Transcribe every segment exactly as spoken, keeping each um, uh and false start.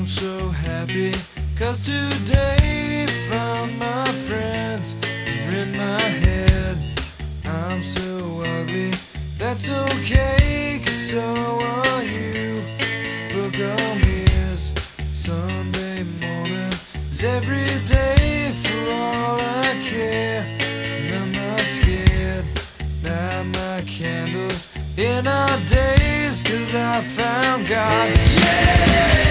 I'm so happy, 'cause today found my friends are in my head. I'm so ugly, that's okay, 'cause so are you. Book on ears, Sunday morning is every day for all I care. And I'm not scared, light my candles in our days, 'cause I found God. Yeah!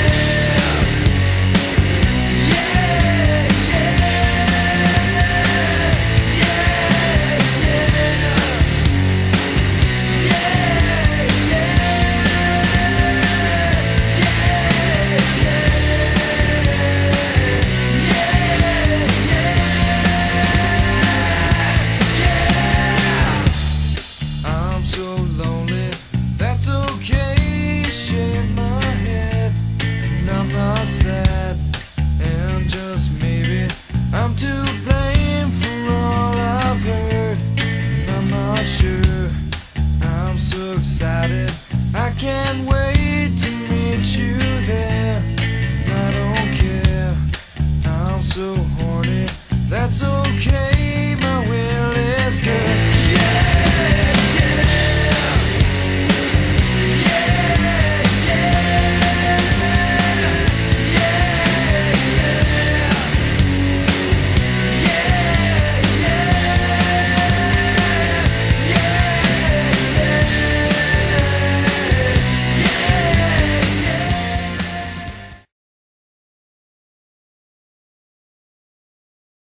So lonely, that's okay, shake my head, and I'm not sad, and just maybe I'm too